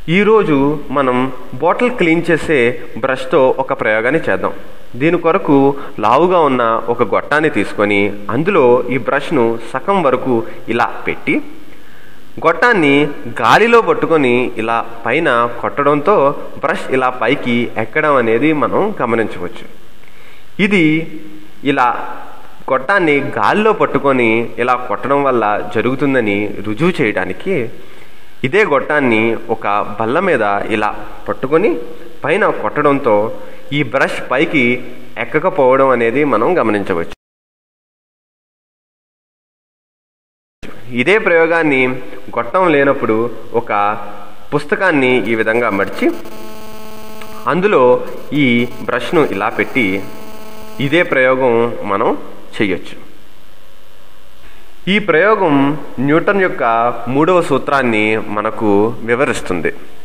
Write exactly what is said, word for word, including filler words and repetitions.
ఈరోజు మనం bottle clean చేసే బ్రష్తో ఒక ప్రయోగాన్ని చేద్దాం. దీని కొరకు లావుగా ఉన్న ఒక గొట్టాన్ని తీసుకొని అందులో ఈ బ్రష్ను సగం వరకు ఇలా పెట్టి గొట్టాన్ని గాలిలో పట్టుకొని ఇలా పైన కొట్టడంతో బ్రష్ ఇలా పైకి ఎక్కడం అనేది మనం గమనించవచ్చు. ఇది ఇలా గొట్టాన్ని గాలిలో పట్టుకొని ఇలా కొట్టడం వల్ల జరుగుతుందని రుజువు చేయడానికి ఇదే గొట్టాన్ని ఒక బల్ల మీద ఇలా పట్టుకొని పైన కొట్టడంతో ఈ బ్రష్ పైకి ఎక్కకపోవడం అనేది మనం గమనించవచ్చు. ఇదే ప్రయోగాన్ని గొట్టం లేనప్పుడు ఒక పుస్తకాన్ని ఈ విధంగా మడిచి అందులో ఈ బ్రష్ను ఇలా పెట్టి ఇదే ప్రయోగం మనం చేయొచ్చు. ఈ ప్రయోగం న్యూటన్ యొక్క మూడవ సూత్రాన్ని మనకు వివరిస్తుంది.